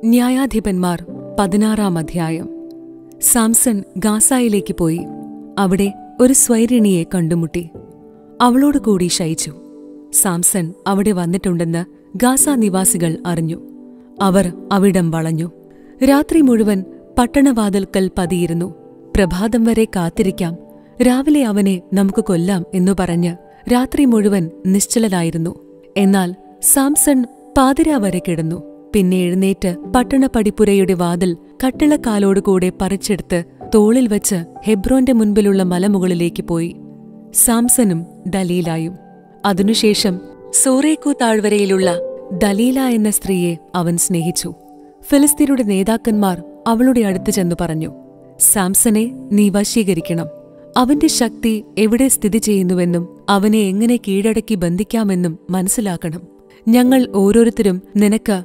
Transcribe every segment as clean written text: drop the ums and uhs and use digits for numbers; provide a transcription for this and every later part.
ന്യായാധിപന്മാർ 16-ാം അധ്യായം. സാംസൺ ഗാസായിലേക്ക് പോയി അവിടെ ഒരു സ്വൈരിണിയെ കണ്ടുമുട്ടി. അവളോട് കൂടി ശയിച്ചു. സാംസൺ അവിടെ വന്നിട്ടുണ്ടെന്ന് ഗാസാ നിവാസികൾ അറിഞ്ഞു. അവർ അവിടം വളഞ്ഞു. രാത്രി മുഴുവൻ പട്ടണവാതിൽക്കൽ പതിയിരുന്നു. പ്രഭാതം വരെ കാത്തിരിക്കാം, രാവിലെ അവനെ നമുക്ക് കൊല്ലാം എന്നു പറഞ്ഞ് രാത്രി മുഴുവൻ നിശ്ചലരായിരുന്നു. എന്നാൽ സാംസൺ പാതിരാ വരെ കിടന്നു. പിന്നെ എഴുന്നേറ്റ് പട്ടണപ്പടിപ്പുരയുടെ വാതിൽ കട്ടിളക്കാലോടുകൂടെ പറിച്ചെടുത്ത് തോളിൽ വച്ച് ഹെബ്രോന്റെ മുൻപിലുള്ള മലമുകളിലേക്ക് പോയി. സാംസനും ദലീലായും. അതിനുശേഷം സോറേക്കു താഴ്വരയിലുള്ള ദലീല എന്ന സ്ത്രീയെ അവൻ സ്നേഹിച്ചു. ഫിലിസ്ത്യരുടെ നേതാക്കന്മാർ അവളുടെ അടുത്ത് ചെന്നു പറഞ്ഞു, സാംസനെ നീ വശീകരിക്കണം. അവന്റെ ശക്തി എവിടെ സ്ഥിതി ചെയ്യുന്നുവെന്നും അവനെ എങ്ങനെ കീഴടക്കി ബന്ധിക്കാമെന്നും മനസ്സിലാക്കണം. ഞങ്ങൾ ഓരോരുത്തരും നിനക്ക്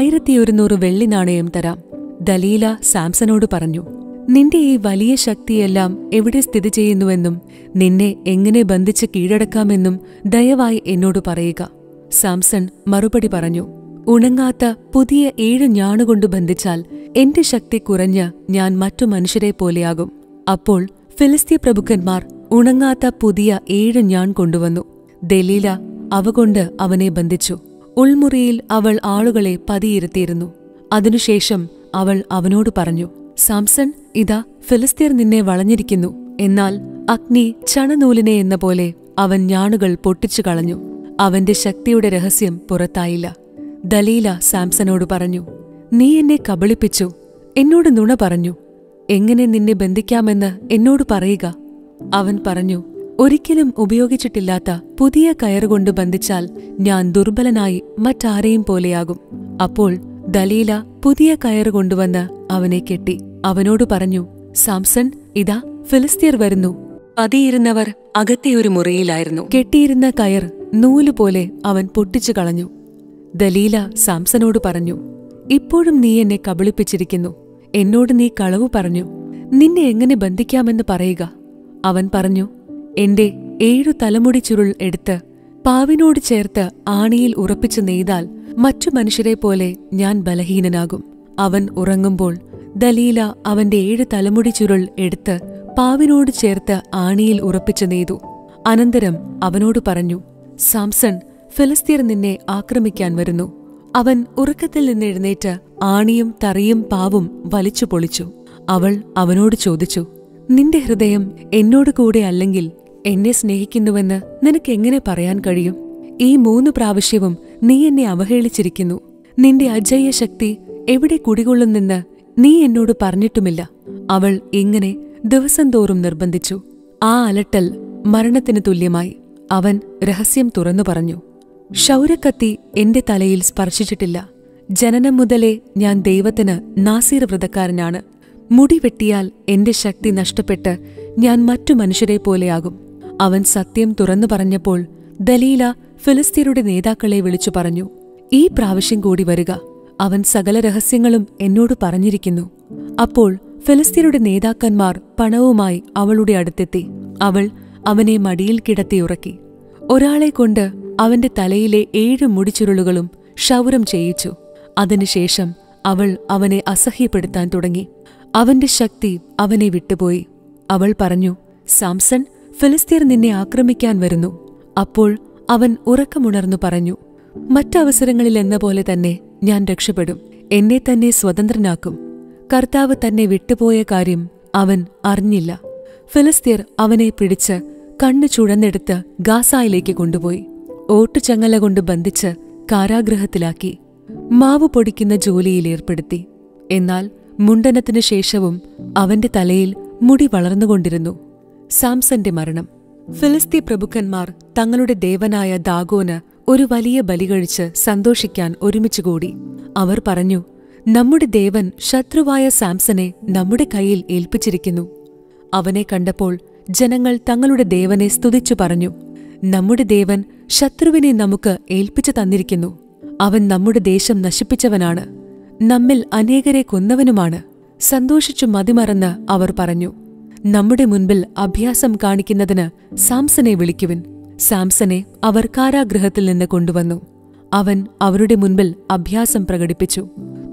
1100 വെള്ളി നാണയം തരാം. ദലീല സാംസനോട് പറഞ്ഞു, നിന്റെ ഈ വലിയ ശക്തിയെല്ലാം എവിടെ സ്ഥിതി ചെയ്യുന്നുവെന്നും നിന്നെ എങ്ങനെ ബന്ധിച്ച് കീഴടക്കാമെന്നും ദയവായി എന്നോട് പറയുക. സാംസൺ മറുപടി പറഞ്ഞു, ഉണങ്ങാത്ത പുതിയ 7 ഞാണുകൊണ്ട് ബന്ധിച്ചാൽ എന്റെ ശക്തി കുറഞ്ഞ് ഞാൻ മറ്റു മനുഷ്യരെ പോലെയാകും. അപ്പോൾ ഫിലിസ്ത്യ പ്രഭുക്കന്മാർ ഉണങ്ങാത്ത പുതിയ 7 ഞാൺ കൊണ്ടുവന്നു. ദലീല അവകൊണ്ട് അവനെ ബന്ധിച്ചു. ഉൾമുറിയിൽ അവൾ ആളുകളെ പതിയിരുത്തിയിരുന്നു. അതിനുശേഷം അവൾ അവനോട് പറഞ്ഞു, സാംസൺ, ഇതാ ഫിലിസ്ത്യർ നിന്നെ വളഞ്ഞിരിക്കുന്നു. എന്നാൽ അഗ്നി ചണനൂലിനെ എന്ന പോലെ അവൻ ഞാണുകൾ പൊട്ടിച്ചു കളഞ്ഞു. അവന്റെ ശക്തിയുടെ രഹസ്യം പുറത്തായില്ല. ദലീല സാംസനോട് പറഞ്ഞു, നീ എന്നെ കബളിപ്പിച്ചു, എന്നോട് നുണ പറഞ്ഞു. എങ്ങനെ നിന്നെ ബന്ധിക്കാമെന്ന് എന്നോട് പറയുക. അവൻ പറഞ്ഞു, ഒരിക്കലും ഉപയോഗിച്ചിട്ടില്ലാത്ത പുതിയ കയറുകൊണ്ട് ബന്ധിച്ചാൽ ഞാൻ ദുർബലനായി മറ്റാരെയും പോലെയാകും. അപ്പോൾ ദലീല പുതിയ കയറ് കൊണ്ടുവന്ന് അവനെ കെട്ടി. അവനോട് പറഞ്ഞു, സാംസൺ, ഇതാ ഫിലിസ്ത്യർ വരുന്നു. പതിയിരുന്നവർ അകത്തെ ഒരു മുറിയിലായിരുന്നു. കെട്ടിയിരുന്ന കയർ നൂലുപോലെ അവൻ പൊട്ടിച്ചു കളഞ്ഞു. ദലീല സാംസനോട് പറഞ്ഞു, ഇപ്പോഴും നീ എന്നെ കബളിപ്പിച്ചിരിക്കുന്നു. എന്നോട് നീ കളവു പറഞ്ഞു. നിന്നെ എങ്ങനെ ബന്ധിക്കാമെന്ന് പറയുക. അവൻ പറഞ്ഞു, എന്റെ 7 തലമുടി ചുരുൾ എടുത്ത് പാവിനോട് ചേർത്ത് ആണിയിൽ ഉറപ്പിച്ചു നെയ്താൽ മറ്റു മനുഷ്യരെ പോലെ ഞാൻ ബലഹീനനാകും. അവൻ ഉറങ്ങുമ്പോൾ ദലീല അവന്റെ 7 തലമുടി ചുരുൾ എടുത്ത് പാവിനോട് ചേർത്ത് ആണിയിൽ ഉറപ്പിച്ചു നെയ്തു. അനന്തരം അവനോട് പറഞ്ഞു, സാംസൺ, ഫിലിസ്ത്യർ നിന്നെ ആക്രമിക്കാൻ വരുന്നു. അവൻ ഉറക്കത്തിൽ നിന്നെഴുന്നേറ്റ് ആണിയും തറിയും പാവും വലിച്ചു പൊളിച്ചു. അവൾ അവനോട് ചോദിച്ചു, നിന്റെ ഹൃദയം എന്നോട് കൂടെ അല്ലെങ്കിൽ എന്നെ സ്നേഹിക്കുന്നുവെന്ന് നിനക്കെങ്ങനെ പറയാൻ കഴിയും? ഈ 3 പ്രാവശ്യവും നീ എന്നെ അവഹേളിച്ചിരിക്കുന്നു. നിന്റെ അജയ്യ ശക്തി എവിടെ കുടികൊള്ളുന്നെന്ന് നീ എന്നോട് പറഞ്ഞിട്ടുമില്ല. അവൾ ഇങ്ങനെ ദിവസം തോറും നിർബന്ധിച്ചു. ആ അലട്ടൽ മരണത്തിന് തുല്യമായി. അവൻ രഹസ്യം തുറന്നു പറഞ്ഞു, ക്ഷൗരക്കത്തി എന്റെ തലയിൽ സ്പർശിച്ചിട്ടില്ല. ജനനം മുതലേ ഞാൻ ദൈവത്തിന് നാസീർ വ്രതക്കാരനാണ്. മുടി വെട്ടിയാൽ എന്റെ ശക്തി നഷ്ടപ്പെട്ട് ഞാൻ മറ്റു മനുഷ്യരെ പോലെയാകും. അവൻ സത്യം തുറന്നു പറഞ്ഞപ്പോൾ ദലീല ഫിലിസ്ത്യരുടെ നേതാക്കളെ വിളിച്ചു പറഞ്ഞു, ഈ പ്രാവശ്യം കൂടി വരിക. അവൻ സകല രഹസ്യങ്ങളും എന്നോട് പറഞ്ഞിരിക്കുന്നു. അപ്പോൾ ഫിലിസ്ത്യരുടെ നേതാക്കന്മാർ പണവുമായി അവളുടെ അടുത്തെത്തി. അവൾ അവനെ മടിയിൽ കിടത്തിയുറക്കി. ഒരാളെ കൊണ്ട് അവന്റെ തലയിലെ 7 മുടിച്ചുരുളുകളും ക്ഷൗരം ചെയ്യിച്ചു. അതിനുശേഷം അവൾ അവനെ അസഹ്യപ്പെടുത്താൻ തുടങ്ങി. അവന്റെ ശക്തി അവനെ വിട്ടുപോയി. അവൾ പറഞ്ഞു, സാംസൺ, ഫിലിസ്ത്യർ നിന്നെ ആക്രമിക്കാൻ വരുന്നു. അപ്പോൾ അവൻ ഉറക്കമുണർന്നു പറഞ്ഞു, മറ്റവസരങ്ങളിലെന്ന പോലെ തന്നെ ഞാൻ രക്ഷപ്പെടും. എന്നെ തന്നെ സ്വതന്ത്രനാക്കും. കർത്താവ് തന്നെ വിട്ടുപോയ കാര്യം അവൻ അറിഞ്ഞില്ല. ഫിലിസ്ത്യർ അവനെ പിടിച്ച് കണ്ണു ചുഴന്നെടുത്ത് ഗാസായിലേക്ക് കൊണ്ടുപോയി. ഓട്ടുചങ്ങല കൊണ്ട് ബന്ധിച്ച് കാരാഗൃഹത്തിലാക്കി. മാവ് പൊടിക്കുന്ന ജോലിയിൽ ഏർപ്പെടുത്തി. എന്നാൽ മുണ്ടനത്തിനു ശേഷവും അവന്റെ തലയിൽ മുടി വളർന്നുകൊണ്ടിരുന്നു. സാംസന്റെ മരണം. ഫിലിസ്ത്യ പ്രഭുക്കന്മാർ തങ്ങളുടെ ദേവനായ ദാഗോന് ഒരു വലിയ ബലി കഴിച്ച് സന്തോഷിക്കാൻ ഒരുമിച്ചുകൂടി. അവർ പറഞ്ഞു, നമ്മുടെ ദേവൻ ശത്രുവായ സാംസനെ നമ്മുടെ കയ്യിൽ ഏൽപ്പിച്ചിരിക്കുന്നു. അവനെ കണ്ടപ്പോൾ ജനങ്ങൾ തങ്ങളുടെ ദേവനെ സ്തുതിച്ചു പറഞ്ഞു, നമ്മുടെ ദേവൻ ശത്രുവിനെ നമുക്ക് ഏൽപ്പിച്ചു തന്നിരിക്കുന്നു. അവൻ നമ്മുടെ ദേശം നശിപ്പിച്ചവനാണ്, നമ്മിൽ അനേകരെ കൊന്നവനുമാണ്. സന്തോഷിച്ചു മതിമറന്ന് അവർ പറഞ്ഞു, നമ്മുടെ മുൻപിൽ അഭ്യാസം കാണിക്കുന്നതിന് സാംസനെ വിളിക്കുവിൻ. സാംസനെ അവർ കാരാഗൃഹത്തിൽ നിന്ന് കൊണ്ടുവന്നു. അവൻ അവരുടെ മുൻപിൽ അഭ്യാസം പ്രകടിപ്പിച്ചു.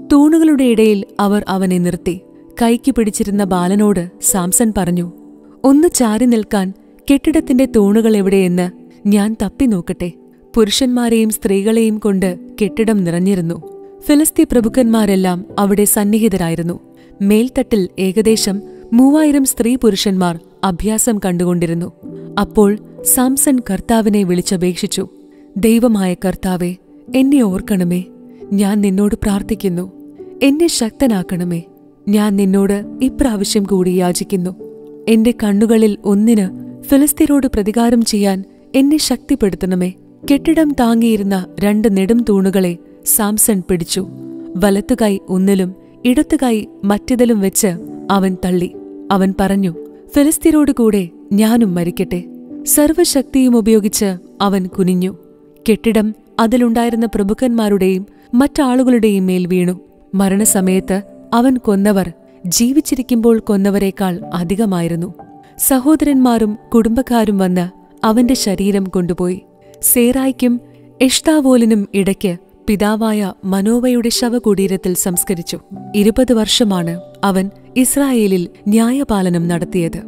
തൂണുകളുടെ ഇടയിൽ അവർ അവനെ നിർത്തി. കൈക്ക് പിടിച്ചിരുന്ന ബാലനോട് സാംസൺ പറഞ്ഞു, ഒന്ന് ചാരി നിൽക്കാൻ കെട്ടിടത്തിന്റെ തൂണുകൾ എവിടെയെന്ന് ഞാൻ തപ്പി നോക്കട്ടെ. പുരുഷന്മാരെയും സ്ത്രീകളെയും കൊണ്ട് കെട്ടിടം നിറഞ്ഞിരുന്നു. ഫിലിസ്തീ പ്രഭുക്കന്മാരെല്ലാം അവിടെ സന്നിഹിതരായിരുന്നു. മേൽത്തട്ടിൽ ഏകദേശം 3000 സ്ത്രീ പുരുഷന്മാർ അഭ്യാസം കണ്ടുകൊണ്ടിരുന്നു. അപ്പോൾ സാംസൺ കർത്താവിനെ വിളിച്ചപേക്ഷിച്ചു, ദൈവമായ കർത്താവേ, എന്നെ ഓർക്കണമേ. ഞാൻ നിന്നോട് പ്രാർത്ഥിക്കുന്നു. എന്നെ ശക്തനാക്കണമേ. ഞാൻ നിന്നോട് ഇപ്രാവശ്യം കൂടി യാചിക്കുന്നു. എന്റെ കണ്ണുകളിൽ ഒന്നിന് ഫിലിസ്തീനോട് പ്രതികാരം ചെയ്യാൻ എന്നെ ശക്തിപ്പെടുത്തണമേ. കെട്ടിടം താങ്ങിയിരുന്ന 2 നെടും തൂണുകളെ സാംസൺ പിടിച്ചു. വലത്തുകൈ ഒന്നിലും ഇടത്തുകൈ മറ്റേതിലും വെച്ച് അവൻ തള്ളി. അവൻ പറഞ്ഞു, ഫിലിസ്തീനോട് കൂടെ ഞാനും മരിക്കട്ടെ. സർവശക്തിയും ഉപയോഗിച്ച് അവൻ കുനിഞ്ഞു. കെട്ടിടം അതിലുണ്ടായിരുന്ന പ്രഭുക്കന്മാരുടെയും മറ്റാളുകളുടെയും മേൽ വീണു. മരണസമയത്ത് അവൻ കൊന്നവർ ജീവിച്ചിരിക്കുമ്പോൾ കൊന്നവരെക്കാൾ അധികമായിരുന്നു. സഹോദരന്മാരും കുടുംബക്കാരും വന്ന് അവന്റെ ശരീരം കൊണ്ടുപോയി. സേറായ്ക്കും എഷ്താവോലിനും ഇടയ്ക്ക് പിതാവായ മനോവയുടെ ശവകുടീരത്തിൽ സംസ്കരിച്ചു. 20 വർഷമാണ് അവൻ ഇസ്രായേലിൽ ന്യായപാലനം നടത്തിയത്.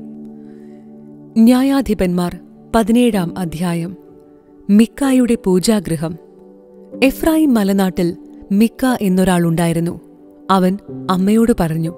ന്യായാധിപന്മാർ 17-ാം അധ്യായം. മിക്കായുടെ പൂജാഗൃഹം. എഫ്രായിം മലനാട്ടിൽ മിക്ക എന്നൊരാളുണ്ടായിരുന്നു. അവൻ അമ്മയോട് പറഞ്ഞു,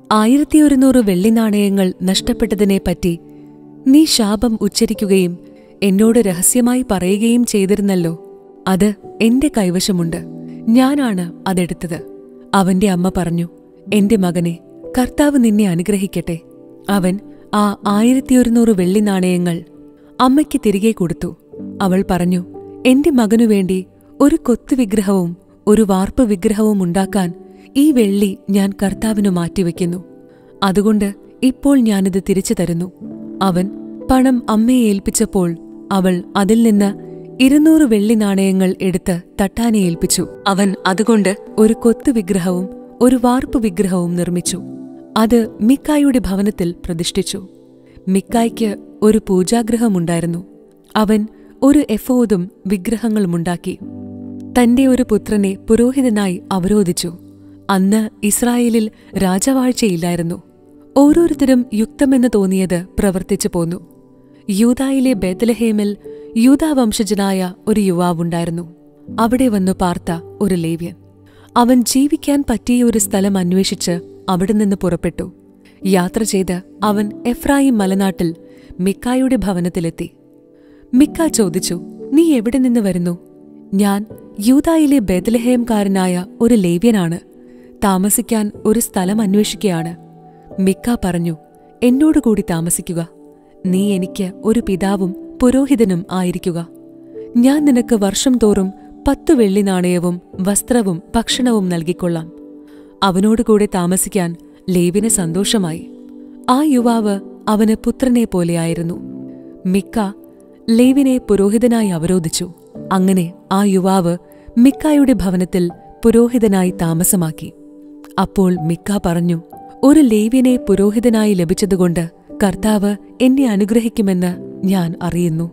1100 വെള്ളിനാണയങ്ങൾ നഷ്ടപ്പെട്ടതിനെപ്പറ്റി നീ ശാപം ഉച്ചരിക്കുകയും എന്നോട് രഹസ്യമായി പറയുകയും ചെയ്തിരുന്നല്ലോ. അത് എന്റെ കൈവശമുണ്ട്. ഞാനാണ് അതെടുത്തത്. അവന്റെ അമ്മ പറഞ്ഞു, എന്റെ മകനെ, കർത്താവ് നിന്നെ അനുഗ്രഹിക്കട്ടെ. അവൻ ആ 1100 വെള്ളിനാണയങ്ങൾ അമ്മയ്ക്ക് തിരികെ കൊടുത്തു. അവൾ പറഞ്ഞു, എന്റെ മകനുവേണ്ടി ഒരു കൊത്തുവിഗ്രഹവും ഒരു വാർപ്പ് വിഗ്രഹവും ഉണ്ടാക്കാൻ ഈ വെള്ളി ഞാൻ കർത്താവിനു മാറ്റിവെക്കുന്നു. അതുകൊണ്ട് ഇപ്പോൾ ഞാനിത് തിരിച്ചു തരുന്നു. അവൻ പണം അമ്മയെ ഏൽപ്പിച്ചപ്പോൾ അവൾ അതിൽ നിന്ന് 200 വെള്ളിനാണയങ്ങൾ എടുത്ത് തട്ടാനെ ഏൽപ്പിച്ചു. അവൻ അതുകൊണ്ട് ഒരു കൊത്തുവിഗ്രഹവും ഒരു വാർപ്പ് വിഗ്രഹവും നിർമ്മിച്ചു. അത് മിക്കായുടെ ഭവനത്തിൽ പ്രതിഷ്ഠിച്ചു. മിക്കായ്ക്ക് ഒരു പൂജാഗൃഹമുണ്ടായിരുന്നു. അവൻ ഒരു എഫോദും വിഗ്രഹങ്ങളുമുണ്ടാക്കി. തന്റെ ഒരു പുത്രനെ പുരോഹിതനായി അവരോധിച്ചു. അന്ന് ഇസ്രായേലിൽ രാജവാഴ്ചയില്ലായിരുന്നു. ഓരോരുത്തരും യുക്തമെന്ന് തോന്നിയത് പ്രവർത്തിച്ചു പോന്നു. യൂദായിലെ ബേത്ലഹേമിൽ യൂദാവംശജനായ ഒരു യുവാവുണ്ടായിരുന്നു. അവിടെ വന്നു പാർത്ത ഒരു ലേവ്യൻ. അവൻ ജീവിക്കാൻ പറ്റിയ ഒരു സ്ഥലം അന്വേഷിച്ച് അവിടെ നിന്ന് പുറപ്പെട്ടു. യാത്ര ചെയ്ത് അവൻ എഫ്രായിം മലനാട്ടിൽ മിക്കായുടെ ഭവനത്തിലെത്തി. മിക്ക ചോദിച്ചു, നീ എവിടെ നിന്ന് വരുന്നു? ഞാൻ യൂദായിലെ ബേത്ലഹേംകാരനായ ഒരു ലേവ്യനാണ്. താമസിക്കാൻ ഒരു സ്ഥലം അന്വേഷിക്കുകയാണ്. മിക്ക പറഞ്ഞു, എന്നോടുകൂടി താമസിക്കുക. നീ എനിക്ക് ഒരു പിതാവും പുരോഹിതനും ആയിരിക്കുക. ഞാൻ നിനക്ക് വർഷം തോറും 10 വെള്ളിനാണയവും വസ്ത്രവും ഭക്ഷണവും നൽകിക്കൊള്ളാം. അവനോടുകൂടെ താമസിക്കാൻ ലേവ്യന് സന്തോഷമായി. ആ യുവാവ് അവന് പുത്രനെ പോലെയായിരുന്നു. മിക്ക ലേവ്യനെ പുരോഹിതനായി അവരോധിച്ചു. അങ്ങനെ ആ യുവാവ് മിക്കായുടെ ഭവനത്തിൽ പുരോഹിതനായി താമസമാക്കി. അപ്പോൾ മിക്ക പറഞ്ഞു, ഒരു ലേവ്യനെ പുരോഹിതനായി ലഭിച്ചതുകൊണ്ട് കർത്താവ് എന്നെ അനുഗ്രഹിക്കുമെന്ന് ഞാൻ അറിയുന്നു.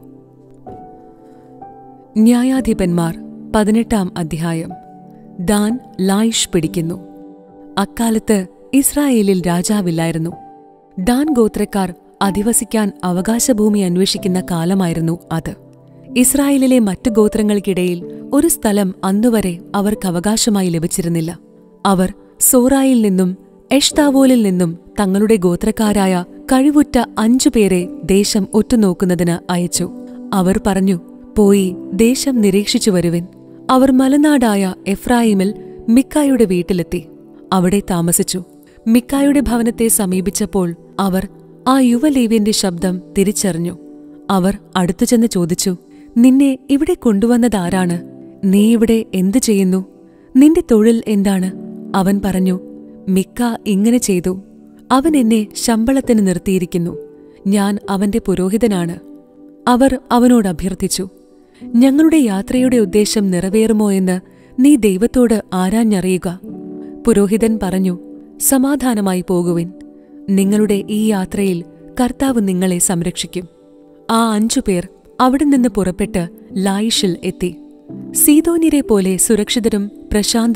ന്യായാധിപന്മാർ 18-ാം അധ്യായം. ദാൻ ലായിഷ് പിടിക്കുന്നു. അക്കാലത്ത് ഇസ്രായേലിൽ രാജാവില്ലായിരുന്നു. ദാൻ ഗോത്രക്കാർ അധിവസിക്കാൻ അവകാശഭൂമി അന്വേഷിക്കുന്ന കാലമായിരുന്നു അത്. ഇസ്രായേലിലെ മറ്റു ഗോത്രങ്ങൾക്കിടയിൽ ഒരു സ്ഥലം അന്നുവരെ അവർക്ക് അവകാശമായി ലഭിച്ചിരുന്നില്ല. അവർ സോറായിൽ നിന്നും എഷ്താവോലിൽ നിന്നും തങ്ങളുടെ ഗോത്രക്കാരായ കഴിവുറ്റ 5 പേരെ ദേശം ഒറ്റുനോക്കുന്നതിന് അയച്ചു. അവർ പറഞ്ഞു, പോയി ദേശം നിരീക്ഷിച്ചു വരുവിൻ. അവർ മലനാടായ എഫ്രായിമിൽ മിക്കായുടെ വീട്ടിലെത്തി. അവിടെ താമസിച്ചു. മിക്കായുടെ ഭവനത്തെ സമീപിച്ചപ്പോൾ അവർ ആ യുവലേവ്യന്റെ ശബ്ദം തിരിച്ചറിഞ്ഞു. അവർ അടുത്തുചെന്ന് ചോദിച്ചു, നിന്നെ ഇവിടെ കൊണ്ടുവന്നതാരാണ്? നീ ഇവിടെ എന്തു ചെയ്യുന്നു? നിന്റെ തൊഴിൽ എന്താണ്? അവൻ പറഞ്ഞു, മിക്ക ഇങ്ങനെ ചെയ്തു. അവൻ എന്നെ ശമ്പളത്തിന് നിർത്തിയിരിക്കുന്നു. ഞാൻ അവന്റെ പുരോഹിതനാണ്. അവർ അവനോട് അഭ്യർത്ഥിച്ചു, ഞങ്ങളുടെ യാത്രയുടെ ഉദ്ദേശം നിറവേറുമോ എന്ന് നീ ദൈവത്തോട് ആരാഞ്ഞറിയുക. പുരോഹിതൻ പറഞ്ഞു, സമാധാനമായി പോകുവിൻ. നിങ്ങളുടെ ഈ യാത്രയിൽ കർത്താവ് നിങ്ങളെ സംരക്ഷിക്കും. ആ 5 പേർ അവിടെ നിന്ന് പുറപ്പെട്ട് ലായിഷിൽ എത്തി. സീദോന്യരെ പോലെ സുരക്ഷിതരും പ്രശാന്തരും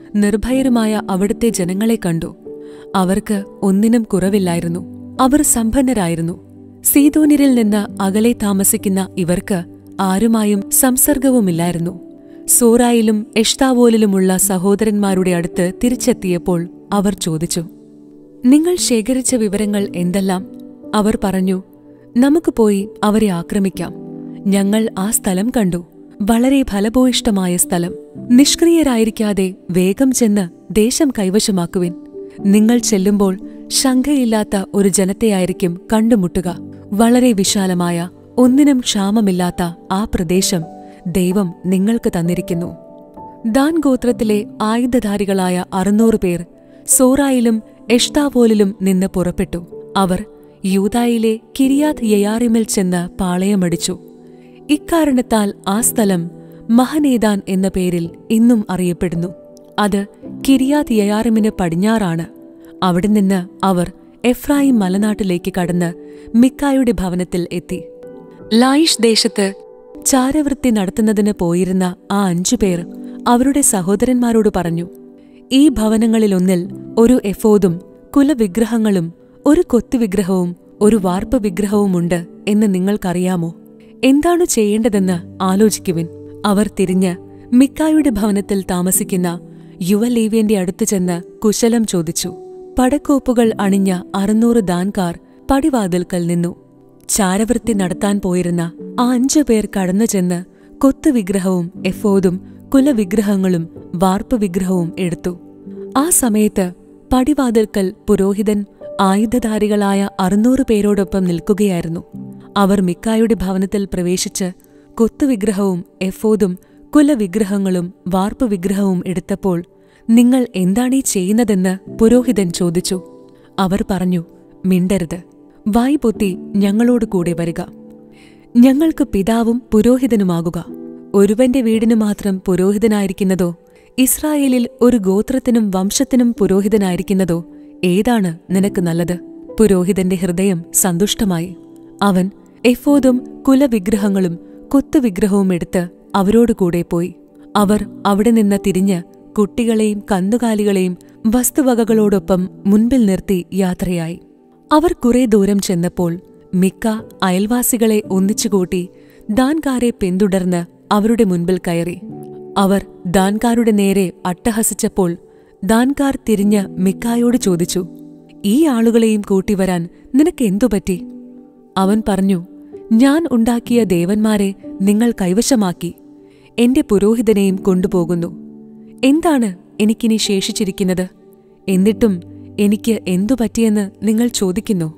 നിർഭയരുമായ അവിടുത്തെ ജനങ്ങളെ കണ്ടു. അവർക്ക് ഒന്നിനും കുറവില്ലായിരുന്നു. അവർ സമ്പന്നരായിരുന്നു. സീദോന്യരിൽ നിന്ന് അകലെ താമസിക്കുന്ന ഇവർക്ക് ആരുമായും സംസർഗവുമില്ലായിരുന്നു. സോറായിലും എഷ്താവോലിലുമുള്ള സഹോദരന്മാരുടെ അടുത്ത് തിരിച്ചെത്തിയപ്പോൾ അവർ ചോദിച്ചു, നിങ്ങൾ ശേഖരിച്ച വിവരങ്ങൾ എന്തെല്ലാം? അവർ പറഞ്ഞു, നമുക്ക് പോയി അവരെ ആക്രമിക്കാം. ഞങ്ങൾ ആ സ്ഥലം കണ്ടു. വളരെ ഫലഭൂയിഷ്ടമായ സ്ഥലം. നിഷ്ക്രിയരായിരിക്കാതെ വേഗം ചെന്ന് ദേശം കൈവശമാക്കുവിൻ. നിങ്ങൾ ചെല്ലുമ്പോൾ ശങ്കയില്ലാത്ത ഒരു ജനത്തെയായിരിക്കും കണ്ടുമുട്ടുക. വളരെ വിശാലമായ, ഒന്നിനും ക്ഷാമമില്ലാത്ത ആ പ്രദേശം ദൈവം നിങ്ങൾക്ക് തന്നിരിക്കുന്നു. ദാൻ ഗോത്രത്തിലെ ആയുധധാരികളായ 600 പേർ സോറായിലും എഷ്താവോലിലും നിന്ന് പുറപ്പെട്ടു. അവർ യൂദായിലെ കിരിയാത്ത് യെയാറിമിൽ ചെന്ന് പാളയമടിച്ചു. ഇക്കാരണത്താൽ ആ സ്ഥലം മഹനേദാൻ എന്ന പേരിൽ ഇന്നും അറിയപ്പെടുന്നു. അത് കിരിയാത്ത് യെയാറിമിന് പടിഞ്ഞാറാണ്. അവിടെ നിന്ന് അവർ എഫ്രായിം മലനാട്ടിലേക്ക് കടന്ന് മിക്കായുടെ ഭവനത്തിൽ എത്തി. ലായിഷ് ദേശത്ത് ചാരവൃത്തി നടത്തുന്നതിന് പോയിരുന്ന ആ 5 പേർ അവരുടെ സഹോദരന്മാരോട് പറഞ്ഞു, ഈ ഭവനങ്ങളിലൊന്നിൽ ഒരു എഫോദും കുലവിഗ്രഹങ്ങളും ഒരു കൊത്തുവിഗ്രഹവും ഒരു വാർപ്പ് വിഗ്രഹവുമുണ്ട് എന്ന് നിങ്ങൾക്കറിയാമോ? എന്താണ് ചെയ്യേണ്ടതെന്ന് ആലോചിക്കുവിൻ. അവർ തിരിഞ്ഞ് മിക്കായുടെ ഭവനത്തിൽ താമസിക്കുന്ന യുവലേവ്യന്റെ അടുത്തു ചെന്ന് കുശലം ചോദിച്ചു. പടക്കോപ്പുകൾ അണിഞ്ഞ 600 ദാൻകാർ പടിവാതിൽക്കൽ നിന്നു. ചാരവൃത്തി നടത്താൻ പോയിരുന്ന ആ 5 പേർ കടന്നു ചെന്ന് കൊത്തുവിഗ്രഹവും എഫോദും കുലവിഗ്രഹങ്ങളും വാർപ്പ് വിഗ്രഹവും എടുത്തു. ആ സമയത്ത് പടിവാതിൽക്കൽ പുരോഹിതൻ ആയുധധാരികളായ 600 പേരോടൊപ്പം നിൽക്കുകയായിരുന്നു. അവർ മിക്കായുടെ ഭവനത്തിൽ പ്രവേശിച്ച് കൊത്തുവിഗ്രഹവും എഫോദും കുലവിഗ്രഹങ്ങളും വാർപ്പ് വിഗ്രഹവും എടുത്തപ്പോൾ, നിങ്ങൾ എന്താണീ ചെയ്യുന്നതെന്ന് പുരോഹിതൻ ചോദിച്ചു. അവർ പറഞ്ഞു, മിണ്ടരുത്, വായ് പൊത്തി ഞങ്ങളോട് കൂടെ വരിക. ഞങ്ങൾക്ക് പിതാവും പുരോഹിതനുമാകുക. ഒരുവന്റെ വീടിനു മാത്രം പുരോഹിതനായിരിക്കുന്നതോ ഇസ്രായേലിൽ ഒരു ഗോത്രത്തിനും വംശത്തിനും പുരോഹിതനായിരിക്കുന്നതോ ഏതാണ് നിനക്ക് നല്ലത്? പുരോഹിതന്റെ ഹൃദയം സന്തുഷ്ടമായി. അവൻ എഫോദും കുലവിഗ്രഹങ്ങളും കൊത്തുവിഗ്രഹവും എടുത്ത് അവരോടുകൂടെ പോയി. അവർ അവിടെ നിന്ന് തിരിഞ്ഞ് കുട്ടികളെയും കന്നുകാലികളെയും വസ്തുവകകളോടൊപ്പം മുൻപിൽ നിർത്തി യാത്രയായി. അവർ കുറെ ദൂരം ചെന്നപ്പോൾ മിക്ക അയൽവാസികളെ ഒന്നിച്ചുകൂട്ടി ദാൻകാരെ പിന്തുടർന്ന് അവരുടെ മുൻപിൽ കയറി. അവർ ദാൻകാരുടെ നേരെ അട്ടഹസിച്ചപ്പോൾ ദാൻകാർ തിരിഞ്ഞ് മിക്കായോട് ചോദിച്ചു, ഈ ആളുകളെയും കൂട്ടിവരാൻ നിനക്ക് എന്തുപറ്റി? അവൻ പറഞ്ഞു, ഞാൻ ഉണ്ടാക്കിയ ദേവന്മാരെ നിങ്ങൾ കൈവശമാക്കി എന്റെ പുരോഹിതനെയും കൊണ്ടുപോകുന്നു. എന്താണ് എനിക്കിനി ശേഷിച്ചിരിക്കുന്നത്? എന്നിട്ടും എനിക്ക് എന്തുപറ്റിയെന്ന് നിങ്ങൾ ചോദിക്കുന്നു.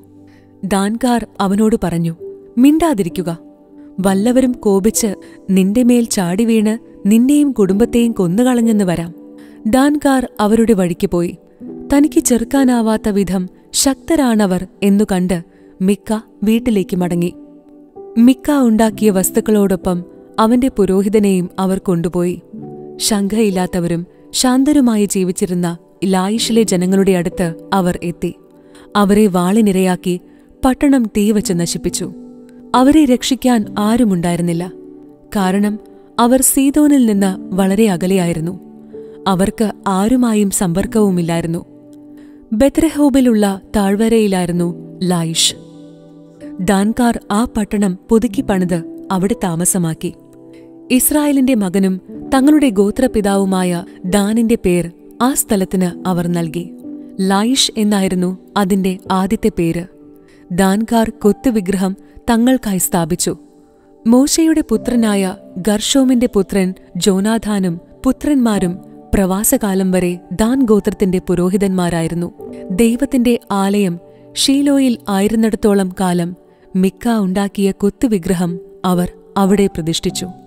ദാൻകാർ അവനോട് പറഞ്ഞു, മിണ്ടാതിരിക്കുക. വല്ലവരും കോപിച്ച് നിന്റെ മേൽ ചാടിവീണ് നിന്നെയും കുടുംബത്തെയും കൊന്നുകളഞ്ഞെന്ന് വരാം. ദാൻകാർ അവരുടെ വഴിക്ക് പോയി. തനിക്ക് ചെറുക്കാനാവാത്ത വിധം ശക്തരാണവർ എന്നു കണ്ട് മിക്ക വീട്ടിലേക്ക് മടങ്ങി. മിക്ക ഉണ്ടാക്കിയ വസ്തുക്കളോടൊപ്പം അവന്റെ പുരോഹിതനെയും അവർ കൊണ്ടുപോയി. ശങ്കയില്ലാത്തവരും ശാന്തരുമായി ജീവിച്ചിരുന്ന ലായിഷിലെ ജനങ്ങളുടെ അടുത്ത് അവർ എത്തി. അവരെ വാളിനിരയാക്കി പട്ടണം തീവച്ച് നശിപ്പിച്ചു. അവരെ രക്ഷിക്കാൻ ആരുമുണ്ടായിരുന്നില്ല. കാരണം അവർ സീദോനിൽ നിന്ന് വളരെ അകലെയായിരുന്നു. അവർക്ക് ആരുമായും സമ്പർക്കവുമില്ലായിരുന്നു. ബെത്രെഹോബിലുള്ള താഴ്വരയിലായിരുന്നു ലായിഷ്. ദാൻകാർ ആ പട്ടണം പുതുക്കി പണിത് അവിടെ താമസമാക്കി. ഇസ്രായേലിന്റെ മകനും തങ്ങളുടെ ഗോത്രപിതാവുമായ ദാനിന്റെ പേർ ആ സ്ഥലത്തിന് അവർ നൽകി. ലായിഷ് എന്നായിരുന്നു അതിന്റെ ആദ്യത്തെ പേര്. ദാൻകാർ കൊത്തുവിഗ്രഹം തങ്ങൾക്കായി സ്ഥാപിച്ചു. മോശയുടെ പുത്രനായ ഗർഷോമിന്റെ പുത്രൻ ജോനാഥാനും പുത്രന്മാരും പ്രവാസകാലം വരെ ദാൻ ഗോത്രത്തിന്റെ പുരോഹിതന്മാരായിരുന്നു. ദൈവത്തിന്റെ ആലയം ഷീലോയിൽ ആയിരുന്നിടത്തോളം കാലം മിക്ക ഉണ്ടാക്കിയ കൊത്തുവിഗ്രഹം അവർ അവിടെ പ്രതിഷ്ഠിച്ചു.